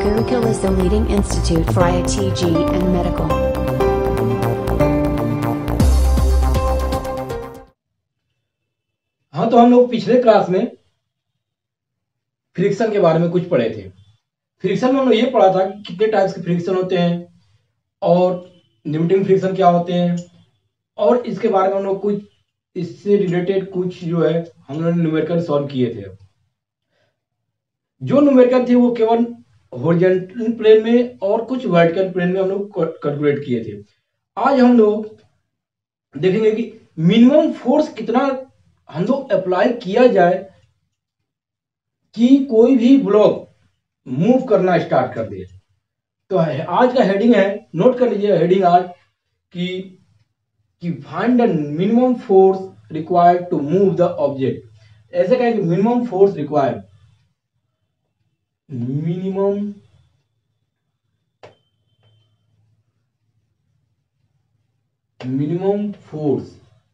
I-Gurukul is the leading institute for IIT-JEE and medical. हाँ, तो हम लोग पिछले क्लास में फ्रिक्शन के बारे में कुछ पढ़े थे। फ्रिक्शन में हम लोग ये पढ़ा था कि कितने टाइप्स के फ्रिक्शन होते हैं और लिमिटिंग फ्रिक्शन क्या होते हैं, और इसके बारे में हम लोग कुछ इससे रिलेटेड कुछ जो है हम लोग न्यूमेरिकल सॉल्व किए थे। जो न्यूमेरिकल थे वो केवल हॉरिजॉन्टल प्लेन में और कुछ वर्टिकल प्लेन में हम लोग कैलकुलेट किए थे। आज हम लोग देखेंगे कि मिनिमम फोर्स कितना हम लोग अप्लाई किया जाए कि कोई भी ब्लॉक मूव करना स्टार्ट कर दे। तो आज का हेडिंग है, नोट कर लीजिए हेडिंग आज कि find the minimum force required to move the object. ऐसे कहें कि minimum force required, minimum force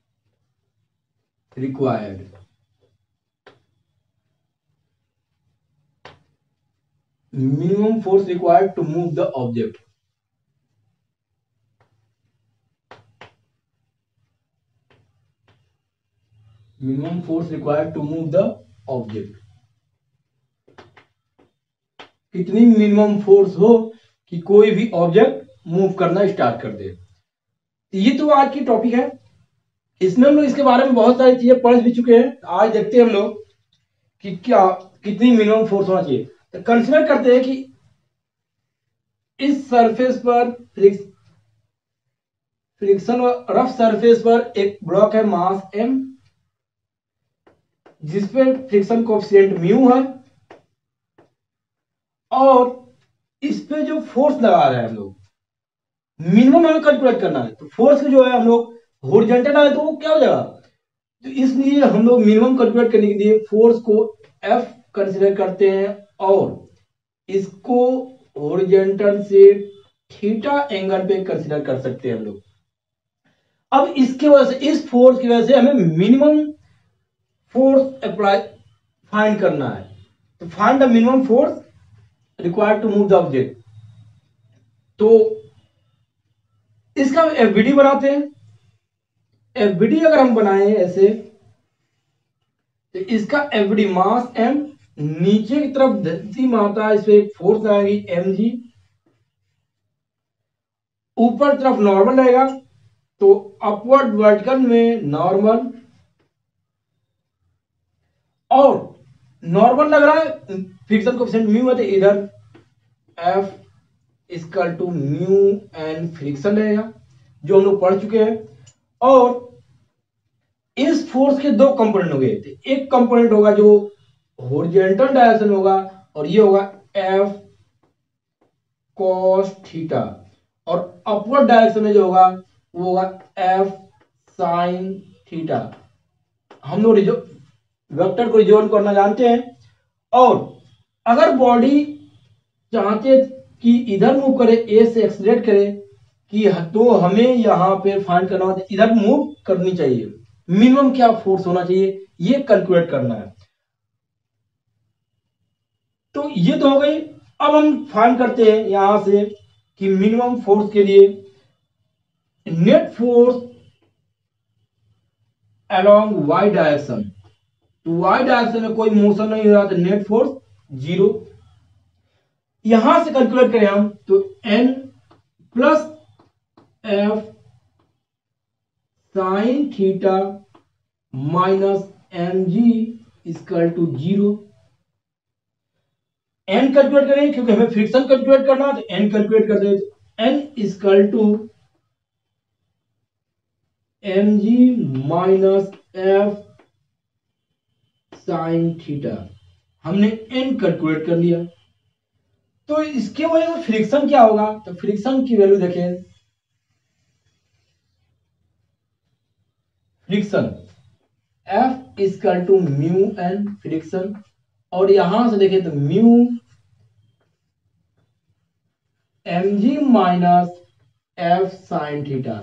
required to move the object. Minimum force required to move the object. कितनी मिनिमम फोर्स हो कि कोई भी ऑब्जेक्ट मूव करना स्टार्ट कर दे। ये तो आज की टॉपिक है। इसमें हम लोग इसके बारे में बहुत सारी चीजें पढ़ भी चुके हैं। आज देखते हैं हम लोग कि क्या कितनी मिनिमम फोर्स होना चाहिए। तो कंसीडर करते हैं कि इस सरफेस पर फ्रिक्शन रफ सरफेस पर एक ब्लॉक है मास m, जिसपे फ्रिक्शन कोएफिशिएंट म्यू है, और इस पे जो फोर्स लगा रहे हैं हम लोग मिनिमम हमें कैलकुलेट करना है। तो फोर्स जो है हम लोग हॉरिजॉन्टल है तो वो क्या हो जाएगा, तो इसलिए हम लोग मिनिमम कैलकुलेट करने के लिए फोर्स को F कंसीडर करते हैं और इसको हॉरिजॉन्टल से थीटा एंगल पे कंसीडर कर सकते हैं हम लोग। अब इसके वजह से, इस फोर्स की वजह से हमें मिनिमम फोर्स अप्लाई फाइंड करना है। तो find the minimum force required to move the object. तो इसका एफबीडी बनाते हैं। एफबीडी अगर हम बनाए ऐसे, तो इसका एफबीडी मास m, नीचे की तरफ धरती माता इस पे फोर्स आएगी mg, ऊपर तरफ नॉर्मल रहेगा तो अपवर्ड वर्टिकल में नॉर्मल, और नॉर्मल लग रहा है फ्रिक्शन कोएफिशिएंट म्यू है तो इधर F equal to mu N friction रहेगा, जो हम लोग पढ़ चुके हैं। और इस फोर्स के दो कंपोनेंट हो गए थे। एक कंपोनेंट होगा जो हॉरिजॉन्टल डायरेक्शन होगा और ये होगा F cos थीटा, और अपवर्ड डायरेक्शन में जो होगा वो होगा F sin थीटा। हम लोग वेक्टर को रिजोल्व करना जानते हैं। और अगर बॉडी चाहते कि इधर मूव करे, ए से एक्सलेट करे, कि तो हमें यहां पे फाइंड करना होता है इधर मूव करनी चाहिए, मिनिमम क्या फोर्स होना चाहिए ये कैलकुलेट करना है। तो ये तो हो गई। अब हम फाइंड करते हैं यहां से कि मिनिमम फोर्स के लिए net force along Y direction. तो वाई डायरेक्शन में कोई मोशन नहीं हो रहा तो नेट फोर्स 0। यहां से कैलकुलेट करें हम तो n plus F sine theta minus mg equal to 0। n calculate करें क्योंकि हमें फ्रिक्शन कैलकुलेट करना है तो n कैलकुलेट कर दे, तो n equal to mg minus F sine theta. हमने n कैलकुलेट कर लिया। तो इसके वजह से फ्रिक्शन क्या होगा, तो फ्रिक्शन की वैल्यू देखें, फ्रिक्शन F equal to mu N friction, और यहां से देखें तो mu mg minus F sine theta,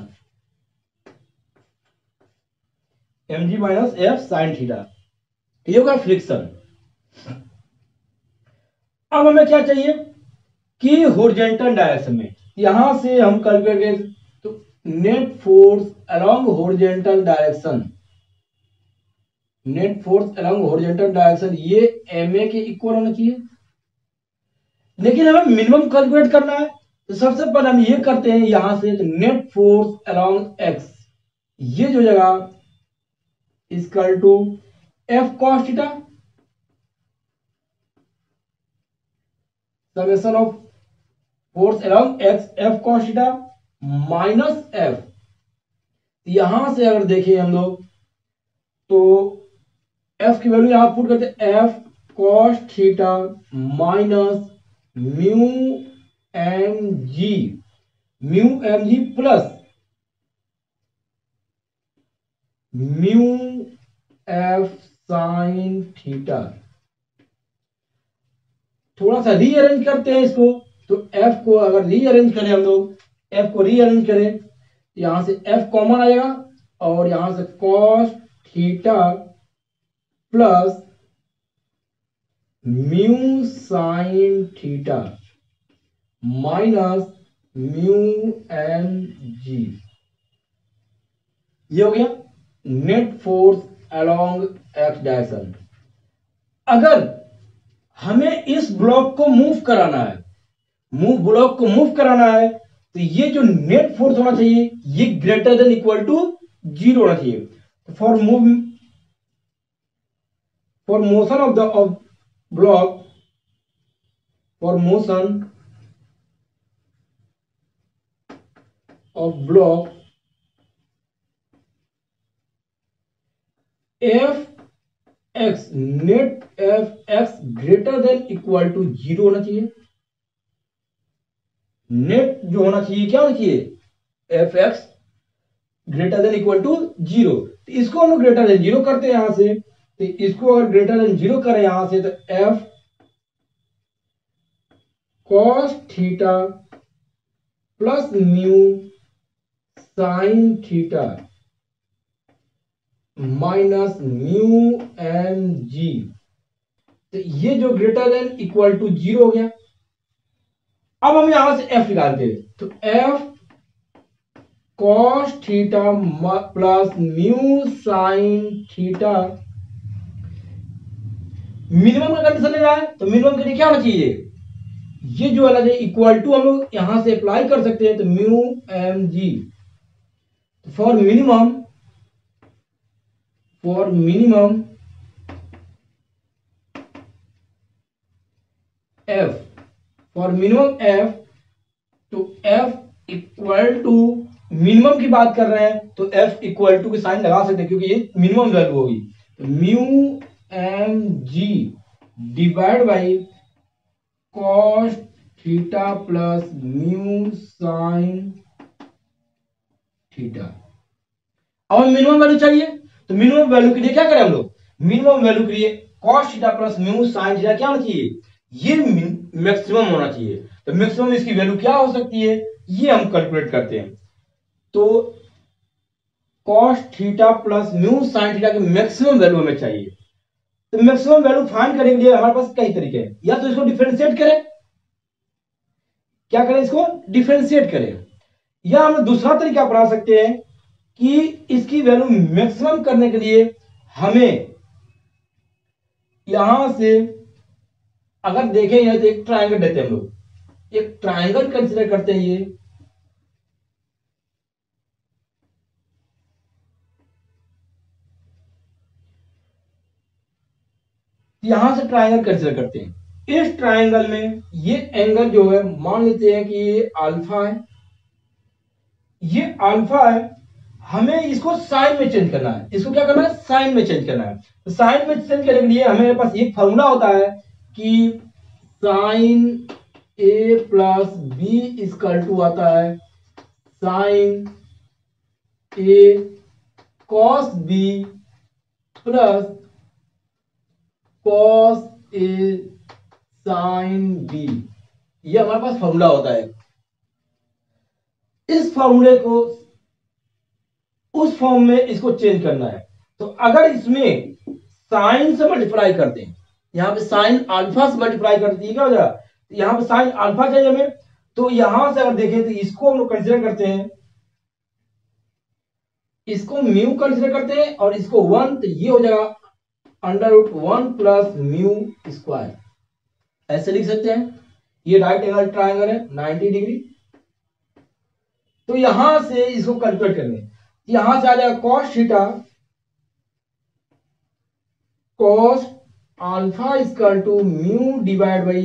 mg minus F sine theta, ये होगा फ्रिक्शन। अब हमें क्या चाहिए, कि हॉरिजॉन्टल डायरेक्शन में, यहां से हम कैलकुलेट करें तो net force along horizontal direction, net force along horizontal direction ये ma के इक्वल होना चाहिए। लेकिन हमें मिनिमम कैलकुलेट करना है, तो सबसे पहले हम ये करते हैं यहां से, तो नेट फोर्स अलोंग x ये जो जगह equal to F cos theta summation of force along x F cos theta minus F. यहां से अगर देखें हम लोग तो एफ की वैल्यू यहां पुट करते हैं, F cos theta minus mu M G, mu M G plus mu F sine theta. थोड़ा सा रीअरेंज करते हैं इसको, तो एफ को अगर रीअरेंज करें हम लोग, एफ को रीअरेंज करें, यहां से एफ कॉमन आएगा और यहां से cos theta plus mu sine theta minus mu M G, ये हो गया net force along X direction. अगर हमें इस ब्लॉक को मूव कराना है, ब्लॉक को मूव कराना है, तो ये जो नेट फोर्स होना चाहिए ये ग्रेटर देन इक्वल टू 0 होना चाहिए। For motion of the block, for motion of block F X, net F X greater than equal to 0 होना चाहिए। नेट जो होना चाहिए क्या होना चाहिए, F X greater than equal to 0। तो इसको हम लोग ग्रेटर देन 0 करते हैं यहां से, तो इसको अगर ग्रेटर देन 0 करें यहां से, तो F cos theta plus mu sine theta minus mu M G, तो ये जो ग्रेटर देन इक्वल टू 0 हो गया। अब हम यहां से एफ निकालते हैं, तो F cos theta plus mu sine theta, minimum का कंडीशन ले रहा है, तो मिनिमम के लिए क्या होना चाहिए, ये जो वाला है इक्वल टू हम लोग यहां से अप्लाई कर सकते हैं, तो mu M G. For minimum F, तो एफ इक्वल टू, मिनिमम की बात कर रहे हैं तो एफ इक्वल टू की साइन लगा सकते हैं क्योंकि ये मिनिमम वैल्यू होगी, तो mu M G divide by cos theta plus mu sine theta. अब मिनिमम वैल्यू चाहिए, तो मिनिमम वैल्यू के लिए क्या करें हम लोग, मिनिमम वैल्यू के लिए cos theta plus mu sine theta क्या होना चाहिए, ये मैक्सिमम होना चाहिए। तो मैक्सिमम इसकी वैल्यू क्या हो सकती है, ये हम कैलकुलेट करते हैं। तो cos theta plus mu sine theta की मैक्सिमम वैल्यू हमें चाहिए। तो मैक्सिमम वैल्यू फाइंड करने के लिए हमारे पास कई तरीके हैं, या तो इसको डिफरेंशिएट करें, क्या करें, इसको डिफरेंशिएट करें, या हम दूसरा तरीका अपना सकते हैं कि इसकी वैल्यू मैक्सिमम करने के लिए हमें यहां से अगर देखें तो एक ट्रायंगल लेते हैं हम लोग, एक ट्रायंगल कंसीडर करते हैं, ये यहां से ट्रायंगल कंसीडर करते हैं। इस ट्रायंगल में ये एंगल जो है मान लेते हैं कि ये अल्फा है, ये अल्फा है, हमें इसको साइन में चेंज करना है। इसको क्या करना है, साइन में चेंज करना है। तो साइन में चेंज करने के लिए हमारे पास एक फॉर्मूला होता है कि sine A plus B equal to आता है sine A cos B plus cos A sine B, ये हमारे पास फॉर्मूला होता है। इस फॉर्मूले को उस फॉर्म में इसको चेंज करना है। तो अगर इसमें साइन से मल्टीप्लाई करते हैं, यहां पे साइन अल्फा से मल्टीप्लाई करती है क्या हो जाएगा, यहाँ पे साइन अल्फा चाहिए हमें, तो यहां से अगर देखें तो इसको हम लोग कंसिडर करते हैं, इसको म्यू कंसिडर करते हैं और इसको 1, तो ये हो जाएगा √1 प्लस म्यू स्क्वायर, ऐसे लिख सकते हैं। ये राइट एंगल ट्रायंगल है 90 डिग्री। तो यहां से इसको कैलकुलेट करेंगे, यहां से आ जाएगा cos theta cos alpha equal to mu divide by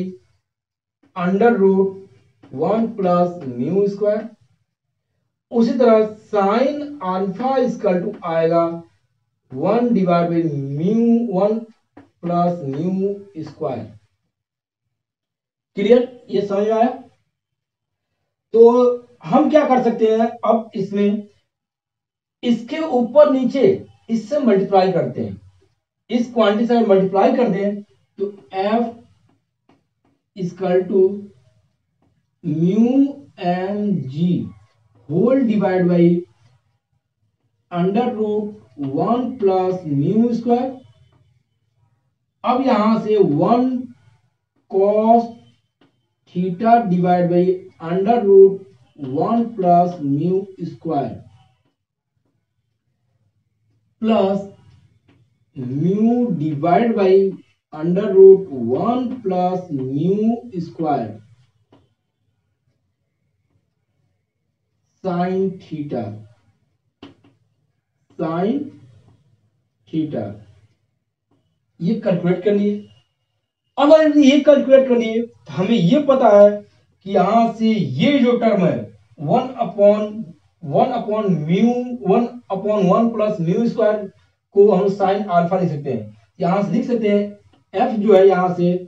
√1 plus mu square. उसी तरह साइन अल्फा इक्वल टू आएगा 1 divide by mu 1 plus mu square. Clear, ये समझ में आया? तो हम क्या कर सकते हैं, अब इसमें इसके ऊपर नीचे इससे मल्टीप्लाई करते हैं, इस क्वांटिटी से मल्टीप्लाई कर दें तो f equal to mu M G whole divide by √1 plus mu square. अब यहां से 1 cos theta divide by √1 plus mu square plus mu divide by √1 plus mu square sine theta ये कैलकुलेट कर लिए। अब अगर ये कैलकुलेट कर लिए तो हमें ये पता है कि यहां से ये जो टर्म है 1/1 प्लस म्यू स्क्वायर को हम साइन अल्फा लिख सकते हैं। यहां से लिख सकते हैं f जो है यहां से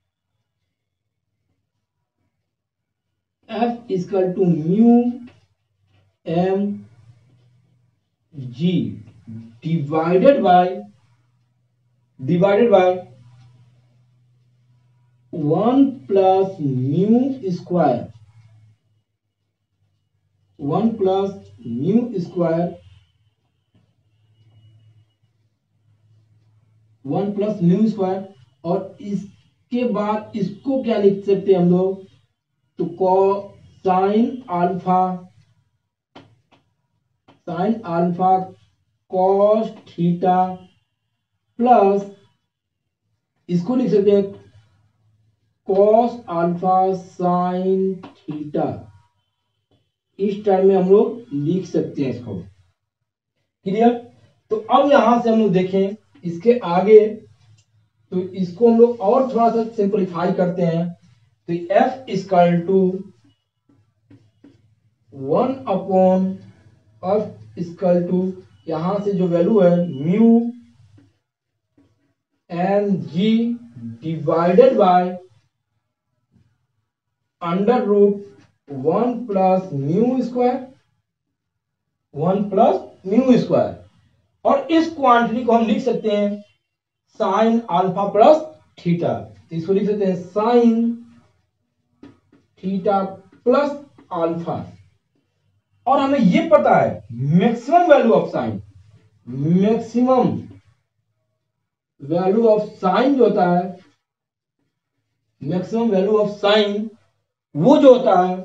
f equal to mu M G divided by 1 plus mu square 1 plus mu square 1 plus mu square. और इसके बाद इसको क्या लिख सकते हैं हम लोग, तो sine alpha cos theta plus इसको लिख सकते हैं कॉस अल्फा साइन थीटा। इस टर्म में हम लोग लिख सकते हैं इसको। क्लियर? तो अब यहां से हम लोग देखें इसके आगे, तो इसको हम लोग और थोड़ा सा सिंपलीफाई करते हैं। तो f equal to 1/f equal to यहां से जो वैल्यू है mu M G divided by √1 plus mu square. और इस क्वांटिटी को हम लिख सकते हैं साइन अल्फा प्लस थीटा। तो इसको लिख सकते हैं साइन थीटा प्लस अल्फा। और हमें यह पता है मैक्सिमम वैल्यू ऑफ साइन जो होता है, मैक्सिमम वैल्यू ऑफ साइन वो जो होता है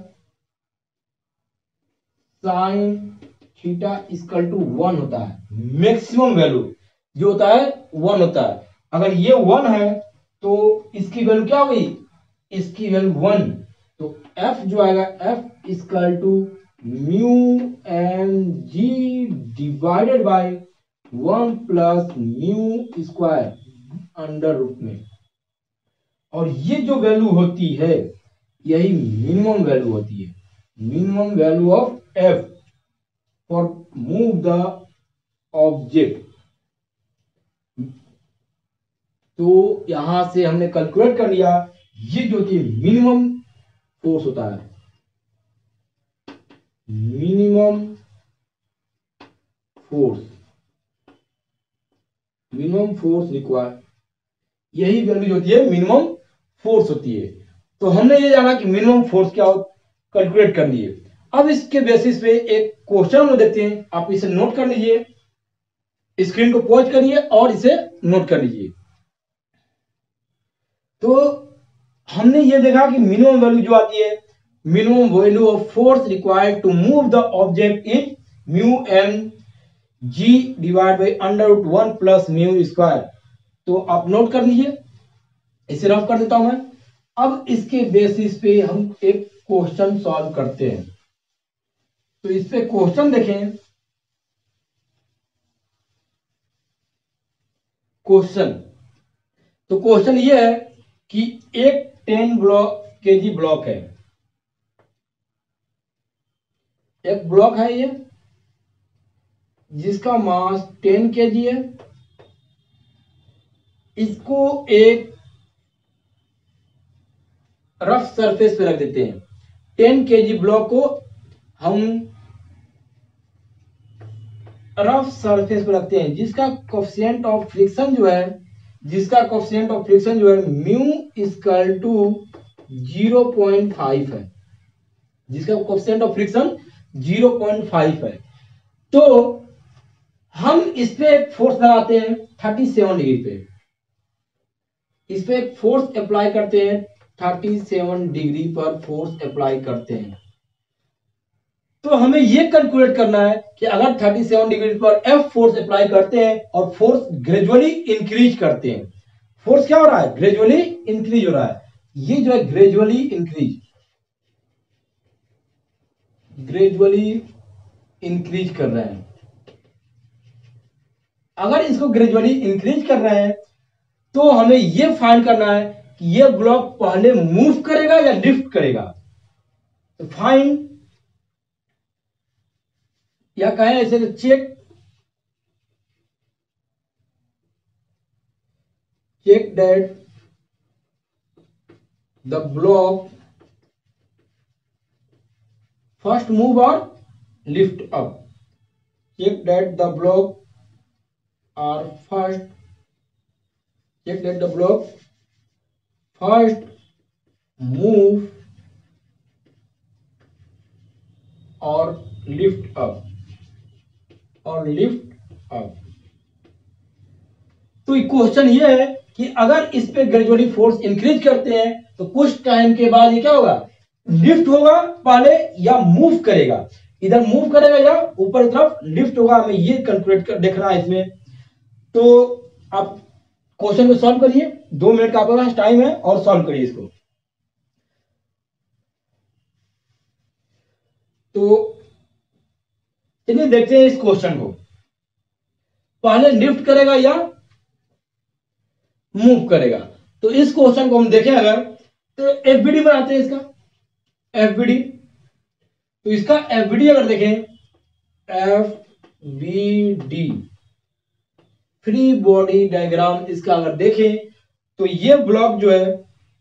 साइन थीटा इक्वल टू 1 होता है। मैक्सिमम वैल्यू जो होता है 1 होता है। अगर ये 1 है तो इसकी वैल्यू क्या हुई, इसकी वैल्यू 1। तो f जो आएगा f equal to mu M G divided by 1 plus mu square under root में। और ये जो वैल्यू होती है यही मिनिमम वैल्यू होती है, minimum value of f for move the object. तो यहां से हमने कैलकुलेट कर लिया, ये जो कि मिनिमम फोर्स होता है, मिनिमम फोर्स रिक्वायर, यही वैल्यू जो होती है मिनिमम फोर्स होती है। तो हमने ये जाना कि मिनिमम फोर्स क्या कैलकुलेट कर लिए। अब इसके बेसिस पे एक क्वेश्चन हम देखते हैं, आप इसे नोट कर लीजिए, स्क्रीन को पॉज करिए और इसे नोट कर लीजिए। तो हमने ये देखा कि मिनिमम वैल्यू जो आती है, minimum value of force required to move the object is mu M G divide by √1 plus mu square. तो आप नोट कर लीजिए, इसे रफ कर देता हूं मैं। अब इसके बेसिस पे हम एक क्वेश्चन सॉल्व करते हैं। तो इस पे क्वेश्चन देखें। क्वेश्चन, तो क्वेश्चन ये है कि एक 10 केजी ब्लॉक है, एक ब्लॉक है ये जिसका मास 10 केजी है। इसको एक रफ सरफेस पे रख देते हैं। 10 केजी ब्लॉक को हम रफ सरफेस पे रखते हैं, जिसका कोफिशिएंट ऑफ फ्रिक्शन जो है, म्यू इक्वल टू 0.5 है, जिसका कोफिशिएंट ऑफ फ्रिक्शन 0.5 है। तो हम इस पे एक फोर्स लगाते हैं 37 डिग्री पे, इस पे एक फोर्स अप्लाई करते हैं 37 डिग्री पर फोर्स अप्लाई करते हैं। तो हमें यह कैलकुलेट करना है कि अगर 37 डिग्री पर एफ फोर्स अप्लाई करते हैं और फोर्स ग्रेजुअली इंक्रीज करते हैं, फोर्स क्या हो रहा है, ग्रेजुअली इंक्रीज हो रहा है। ये जो है ग्रेजुअली इंक्रीज कर रहे हैं। अगर इसको ग्रेजुअली इंक्रीज कर रहे हैं तो हमें यह फाइंड करना है कि यह ब्लॉक पहले मूव करेगा या लिफ्ट करेगा। तो फाइंड या कहें ऐसे check that the block first move or lift up, check that the block first move or lift up तो क्वेश्चन ये है कि अगर इस पे ग्रेजुअली फोर्स इंक्रीज करते हैं तो कुछ टाइम के बाद ये क्या होगा, लिफ्ट होगा पहले या मूव करेगा, इधर मूव करेगा या ऊपर तरफ लिफ्ट होगा। हमें ये कैलकुलेट कर देखना है इसमें। तो आप क्वेश्चन को सॉल्व करिए, 2 मिनट का आपके पास टाइम है और सॉल्व करिए इसको। तो चलिए देखते हैं इस क्वेश्चन को, पहले लिफ्ट करेगा या मूव करेगा। तो इस क्वेश्चन को हम देखें अगर, तो एफबीडी बनाते हैं इसका, एफबीडी। तो इसका एफबीडी अगर देखें, एफबीडी फ्री बॉडी डायग्राम इसका अगर देखें तो ये ब्लॉक जो है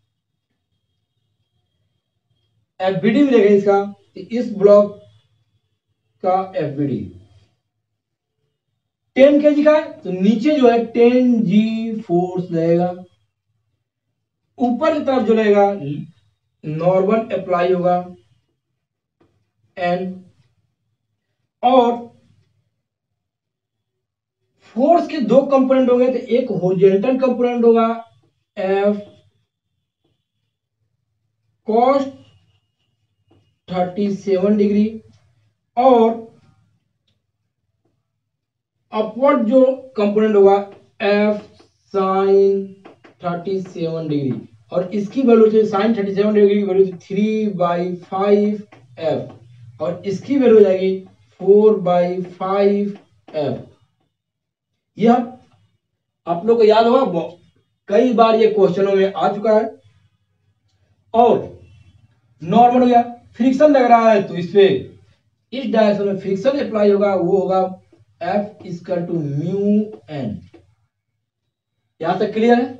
एफबीडी में देखें इसका, तो इस ब्लॉक का एफबीडी 10 केजी का है। तो नीचे जो है 10 जी फोर्स लगेगा, ऊपर की तरफ जो लगेगा नॉर्मल अप्लाई होगा एंड, और फोर्स के 2 कंपोनेंट हो गए। तो एक हॉरिजॉन्टल कंपोनेंट होगा एफ कॉस 37 डिग्री, और अपवर्ड जो कंपोनेंट होगा एफ साइन 37 डिग्री, और इसकी वैल्यू साइन 37 डिग्री की वैल्यू 3/5 एफ, और इसकी वैल्यू हो जाएगी 4/5 एफ। यह आप लोग को याद होगा, कई बार ये क्वेश्चनों में आ चुका है। और नॉर्मल हो गया, फ्रिक्शन लग रहा है तो इस पे इस डायरेक्शन में फ्रिक्शन अप्लाई होगा, वो होगा F equal to mu N. यहां तक क्लियर है।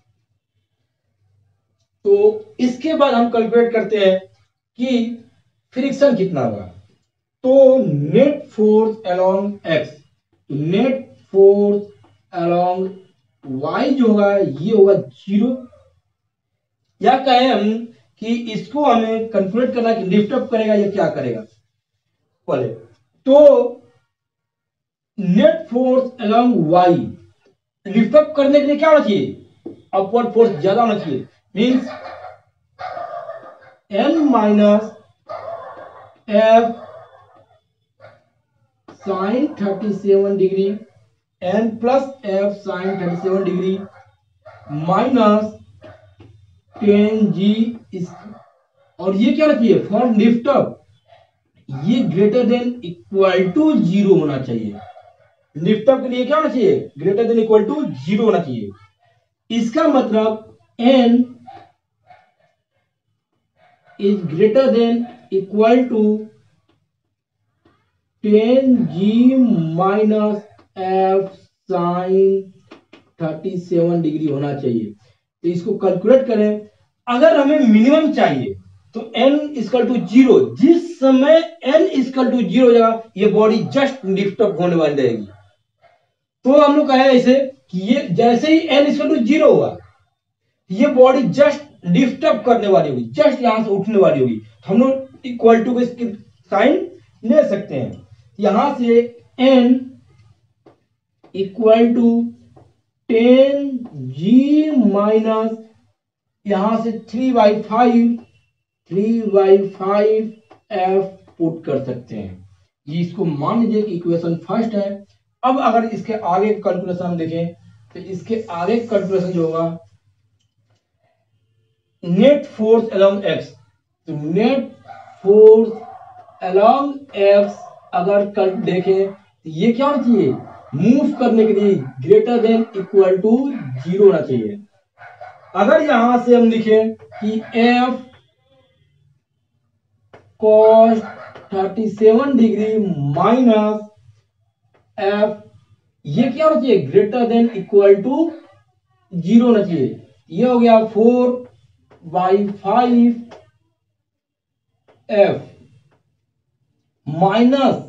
तो इसके बाद हम कैलकुलेट करते हैं कि फ्रिक्शन कितना होगा। तो नेट फोर्स अलोंग एक्स, तो नेट फोर्स अलोंग वाई जो होगा ये होगा 0, या कहें हम कि इसको हमें कैलकुलेट करना कि लिफ्ट अप करेगा या क्या करेगा पहले। तो net force along Y, lift up करने के लिए क्या होना चाहिए, अपवर्ड फोर्स ज्यादा होना चाहिए। Means n minus F sine 37 degree n plus F sine 37 degree minus 10g is, और ये क्या रखिए फॉर लिफ्ट अप ये ग्रेटर देन इक्वल टू 0 होना चाहिए। लिफ्ट अप के लिए क्या होना चाहिए? ग्रेटर देन इक्वल टू 0 होना चाहिए। इसका मतलब n is greater than equal to 10g minus F sine 37 degree होना चाहिए। तो इसको कैलकुलेट करें, अगर हमें मिनिमम चाहिए तो n इक्वल टू 0, जिस समय n इक्वल टू 0 हो जाएगा ये बॉडी जस्ट लिफ्ट अप होने वाली रहेगी। तो हम लोग कहे ऐसे कि ये जैसे ही n इक्वल टू 0 होगा ये बॉडी जस्ट लिफ्ट अप करने वाली होगी, जस्ट यहां से उठने वाली होगी। तो हम लोग इक्वल टू को इसकी साइन ले सकते हैं। यहां से n equal to 10g minus यहां से 3/5 f पुट कर सकते हैं। ये इसको मान लीजिए कि इक्वेशन फर्स्ट है। अब अगर इसके आगे कैलकुलेशन हम देखें तो इसके आगे कैलकुलेशन जो होगा नेट फोर्स अलोंग एक्स, तो नेट फोर्स अलोंग एक्स अगर कल देखें तो ये क्या होना चाहिए? मूव करने के लिए ग्रेटर देन इक्वल टू 0 होना चाहिए। अगर यहां से हम लिखें कि F cos 37 degree minus F ये क्या होना चाहिए? ग्रेटर देन इक्वल टू 0 होना चाहिए। ये हो गया 4/5 F minus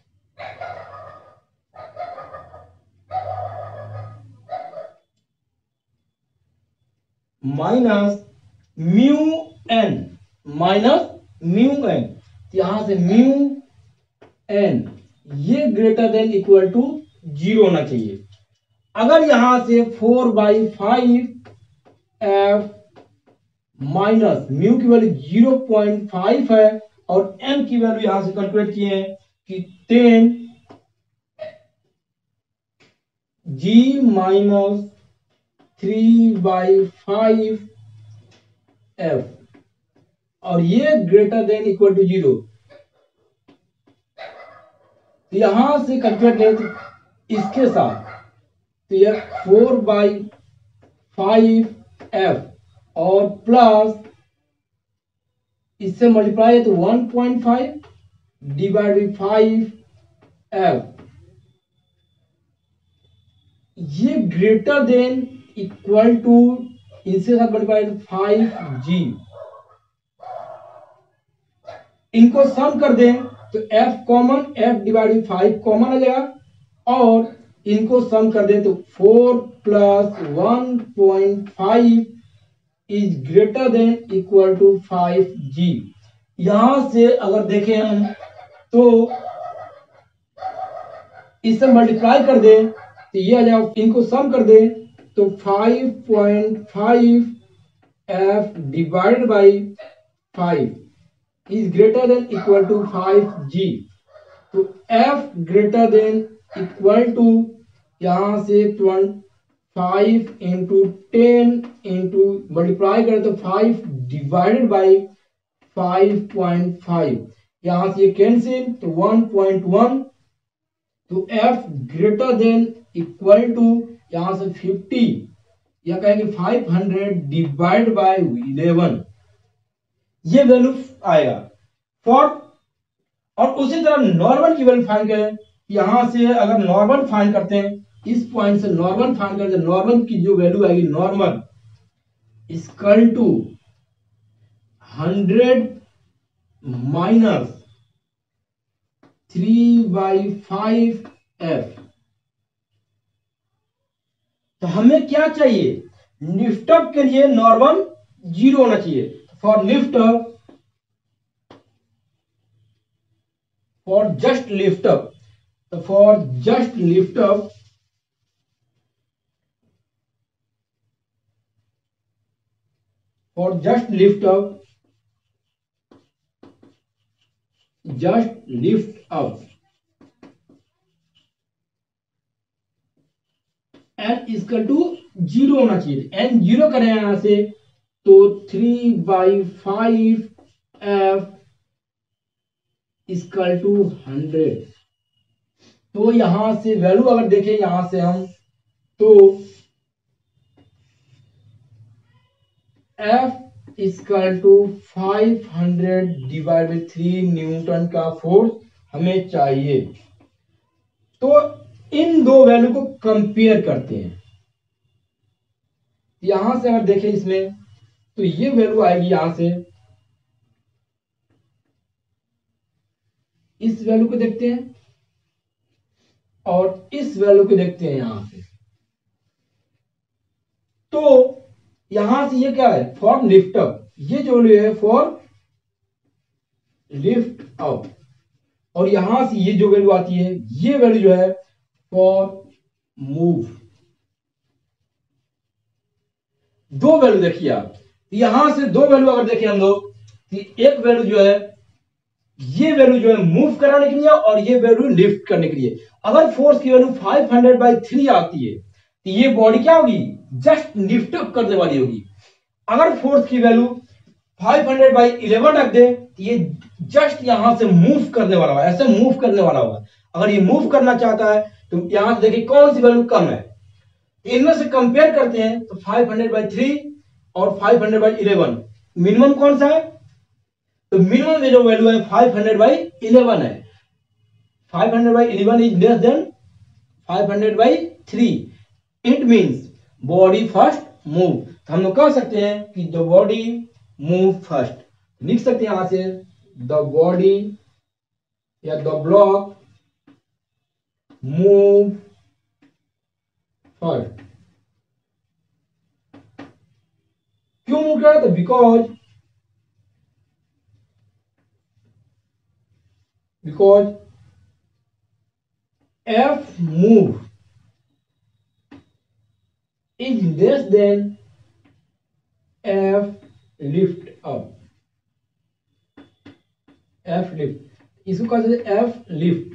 mu N minus mu N, यहां से म्यू एन ये ग्रेटर देन इक्वल टू 0 होना चाहिए। अगर यहां से 4/5 एफ माइनस म्यू की वैल्यू 0.5 है और एन की वैल्यू यहां से कैलकुलेट किए हैं कि 10g माइनस 3/5 एफ और ये ग्रेटर देन इक्वल टू 0। यहां से कैलकुलेट करें तो इसके साथ तो यह 4/5 एफ और प्लस इससे मल्टीप्लाई है तो 1.5 डिवाइड बाई 5 एफ ये ग्रेटर देन इक्वल टू इनसे साथ मल्टीप्लाई 5g। इनको सम कर दें तो f common, f divide 5 common आ जाएगा और इनको सम कर दें तो 4 plus 1.5 is greater than equal to 5g। यहां से अगर देखें हम तो इससे मल्टीप्लाई कर दें तो ये आ जाएगा, इनको सम कर दें तो 5.5 f divided by 5 is greater than equal to 5g। तो f greater than equal to यहां से 5 इंटू 10 इंटू मल्टीप्लाई करें तो 5 डिवाइडेड बाई 5.5 यहां से ये कैंसिल तो 1.1 तो f greater than equal to यहां से 50 या कहेंगे 500 डिवाइड बाई 11 ये वैल्यू आएगा फॉर। और उसी तरह नॉर्मल की वैल्यू फाइंड करें, यहां से अगर नॉर्मल फाइंड करते हैं इस पॉइंट से नॉर्मल फाइंड करते हैं, नॉर्मल की जो वैल्यू आएगी नॉर्मल इक्वल टू 100 माइनस 3/5 एफ। तो हमें क्या चाहिए? लिफ्ट अप के लिए नॉर्मल 0 होना चाहिए। For lift up, for just lift up, so for just lift up just lift up N equal to 0 होना चाहिए। एन 0 करें यहां से तो 3/5 एफ इक्वल टू 100। तो यहां से वैल्यू अगर देखें यहां से हम तो F इक्वल टू 500/3 न्यूटन का फोर्स हमें चाहिए। तो इन दो वैल्यू को कंपेयर करते हैं। यहां से अगर देखें इसमें तो ये वैल्यू आएगी यहां से, इस वैल्यू को देखते हैं और इस वैल्यू को देखते हैं यहां से। तो यहां से ये क्या है, फॉर लिफ्ट अप, ये जो वैल्यू है फॉर लिफ्ट अप, और यहां से ये जो वैल्यू आती है ये वैल्यू जो है फॉर मूव। दो वैल्यू देखिए आप, यहां से दो वैल्यू अगर देखें हम लोग कि एक वैल्यू जो है ये वैल्यू जो है मूव कराने के लिए और ये वैल्यू लिफ्ट करने के लिए। अगर फोर्स की वैल्यू 500/3 आती है तो ये बॉडी क्या होगी, जस्ट लिफ्ट अप करने वाली होगी। अगर फोर्स की वैल्यू 500/11 रख दे तो ये जस्ट यहां से मूव करने वाला होगा, ऐसे मूव करने वाला होगा। अगर ये मूव करना चाहता है तो यहां से देखिए कौन सी वैल्यू कम है, इनमें से कंपेयर करते हैं तो 500/3 और 500/11 मिनिमम कौन सा है, तो मिनिमम में जो वैल्यू है 500/11 है। 500/11 is less than 500/3। It means body first move. तो हम लोग कह सकते हैं कि द बॉडी मूव फर्स्ट, लिख सकते हैं यहां से द बॉडी या द ब्लॉक मूव फर्स्ट। क्यों मूव कर रहा है, तो because F move is less than F lift up। F lift, इसको कहते हैं F lift,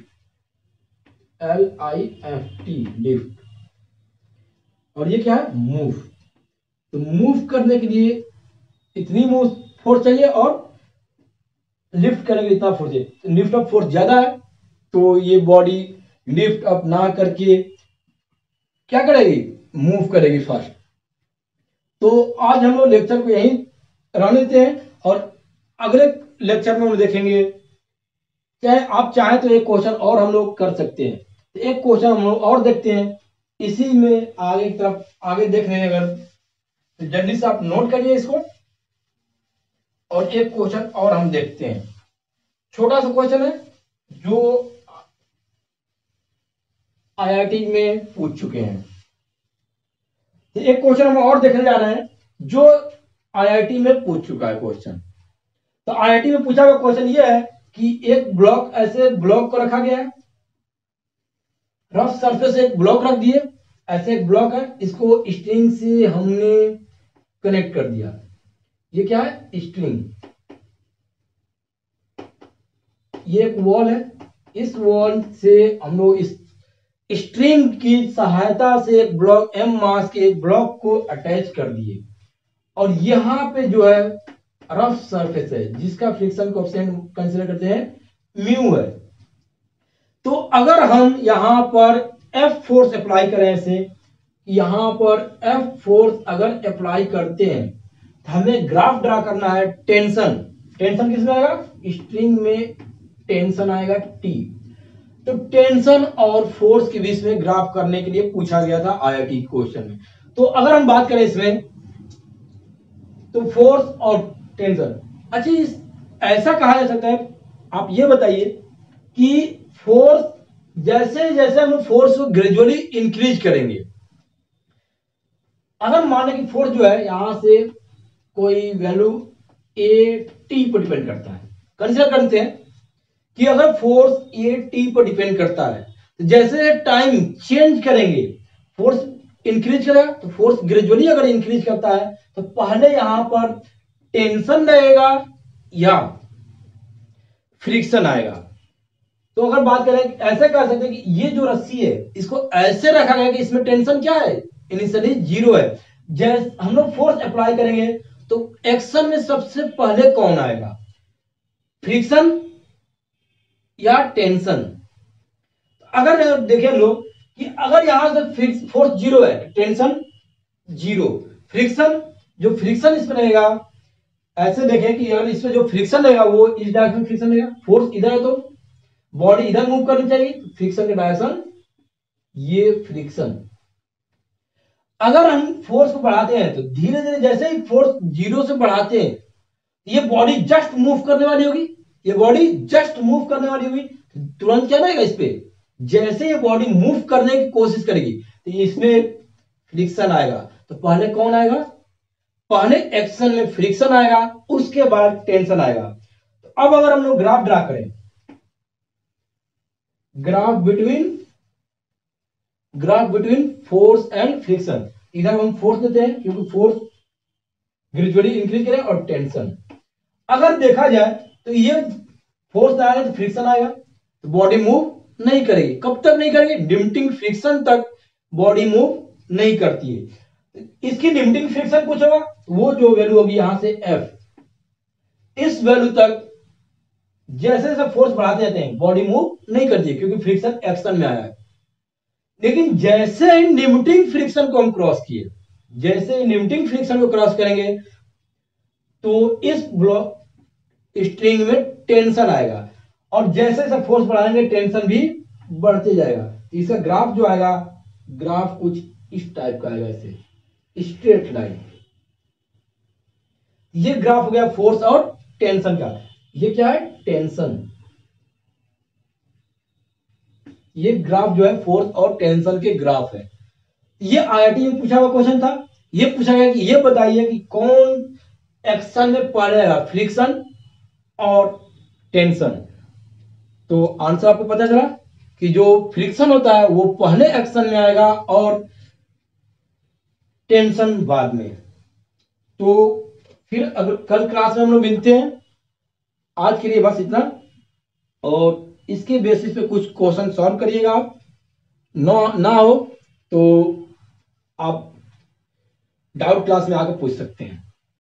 LIFT लिफ्ट, और ये क्या है मूव। तो मूव करने के लिए इतनी मूव फोर्स चाहिए और लिफ्ट करने के लिए इतना फोर्स चाहिए। लिफ्ट अप फोर्स ज्यादा है तो ये बॉडी लिफ्ट अप ना करके क्या करेगी, मूव करेगी फर्स्ट। तो आज हम लोग लेक्चर को यहीं रहने देते हैं और अगले लेक्चर में हम देखेंगे, चाहे आप चाहें तो एक क्वेश्चन और हम लोग कर सकते हैं। तो एक क्वेश्चन हम लोग और देखते हैं इसी में, आगे की तरफ आगे देख रहे हैं अगर तो जल्दी से आप नोट करिए इसको। और एक क्वेश्चन और हम देखते हैं, छोटा सा क्वेश्चन है जो आईआईटी में पूछ चुके हैं। तो एक क्वेश्चन हम और देखने जा रहे हैं जो आईआईटी में पूछ चुका है क्वेश्चन। तो आईआईटी में पूछा हुआ क्वेश्चन ये है कि एक ब्लॉक, ऐसे ब्लॉक को रखा गया है, रफ सरफेस एक ब्लॉक रख दिए, ऐसे एक ब्लॉक है, इसको स्ट्रिंग से हमने कनेक्ट कर दिया। ये क्या है, स्ट्रिंग। ये एक वॉल है, इस वॉल से हम लोग इस स्ट्रिंग की सहायता से एक ब्लॉक m मास के एक ब्लॉक को अटैच कर दिए, और यहां पे जो है रफ सरफेस है जिसका फ्रिक्शन कोएफिशिएंट कंसीडर करते हैं म्यू है। तो अगर हम यहां पर F फोर्स अप्लाई करें, ऐसे यहां पर F फोर्स अगर अप्लाई करते हैं तो हमें ग्राफ ड्रा करना है टेंशन। टेंशन किसमें आएगा, स्ट्रिंग में टेंशन आएगा T। तो टेंशन और फोर्स के बीच में ग्राफ करने के लिए पूछा गया था आईआईटी क्वेश्चन में। तो अगर हम बात करें इसमें तो फोर्स और टेंशन, अच्छा ऐसा कहा जा सकता है, आप ये बताइए कि फोर्स जैसे जैसे हम फोर्स को ग्रेजुअली इंक्रीज करेंगे, अगर माने कि फोर्स जो है यहां से कोई वैल्यू ए टी पर डिपेंड करता है, कंसीडर करते हैं कि अगर फोर्स ए टी पर डिपेंड करता है तो जैसे टाइम चेंज करेंगे फोर्स इंक्रीज करेगा। तो फोर्स ग्रेजुअली अगर इंक्रीज करता है तो पहले यहां पर टेंशन रहेगा या फ्रिक्शन आएगा। तो अगर बात करें ऐसे कह सकते हैं कि ये जो रस्सी है इसको ऐसे रखा गया कि इसमें टेंशन क्या है, इनिशियली जीरो है। जैसे हम लोग फोर्स अप्लाई करेंगे तो एक्शन में सबसे पहले कौन आएगा, फ्रिक्शन या टेंशन। अगर देखें हम लोग कि अगर यहां से फोर्स जीरो है, टेंशन जीरो, फ्रिक्शन जो फ्रिक्शन इसमें रहेगा, ऐसे देखें कि अगर इसमें जो फ्रिक्शन रहेगा वो इस डायरेक्शन में फ्रिक्शन रहेगा, फोर्स इधर है तो बॉडी इधर मूव करनी चाहिए, फ्रिक्शन का डायरेक्शन ये फ्रिक्शन। अगर हम फोर्स को बढ़ाते हैं तो धीरे धीरे जैसे ही फोर्स जीरो से बढ़ाते हैं ये बॉडी जस्ट मूव करने वाली होगी, ये बॉडी जस्ट मूव करने वाली होगी, तुरंत क्या रहेगा इस पे, जैसे ये बॉडी मूव करने की कोशिश करेगी तो इसमें फ्रिक्शन आएगा। तो पहले कौन आएगा, पहले एक्शन में फ्रिक्शन आएगा, उसके बाद टेंशन आएगा। तो अब अगर हम लोग ग्राफ ड्रा करें, graph between force and friction, इधर हम फोर्स देते हैं क्योंकि फोर्स ग्रेजुअली इंक्रीज करें, और टेंशन अगर देखा जाए तो ये फोर्स आएगा तो फ्रिक्शन आएगा, तो बॉडी मूव नहीं करेगी। कब तक नहीं करेगी, लिमिटिंग फ्रिक्शन तक बॉडी मूव नहीं करती है। इसकी लिमिटिंग फ्रिक्शन कुछ होगा, वो जो वैल्यू होगी यहां से F, इस वैल्यू तक जैसे जैसे फोर्स बढ़ाते जाते हैं बॉडी मूव नहीं करती है क्योंकि फ्रिक्शन एक्शन में आया है। लेकिन जैसे ही लिमिटिंग फ्रिक्शन को हम क्रॉस किए, जैसे लिमिटिंग फ्रिक्शन को क्रॉस करेंगे तो इस ब्लॉक स्ट्रिंग में टेंशन आएगा, और जैसे जैसे फोर्स बढ़ाएंगे टेंशन भी बढ़ते जाएगा। इसका ग्राफ जो आएगा, ग्राफ कुछ इस टाइप का आएगा, ऐसे स्ट्रेट लाइन। ये ग्राफ हो गया फोर्स और टेंशन का। ये क्या है, टेंशन। ये ग्राफ जो है फोर्स और टेंशन के ग्राफ है। ये आईआईटी में पूछा हुआ क्वेश्चन था। ये पूछा गया कि ये बताइए कि कौन एक्शन में पहले आएगा, फ्रिक्शन और टेंशन। तो आंसर आपको पता चला कि जो फ्रिक्शन होता है वो पहले एक्शन में आएगा और टेंशन बाद में। तो फिर अगर कल क्लास में हम लोग मिलते हैं। आज के लिए बस इतना, और इसके बेसिस पे कुछ क्वेश्चन सॉल्व करिएगा। आप ना हो तो आप डाउट क्लास में आकर पूछ सकते हैं।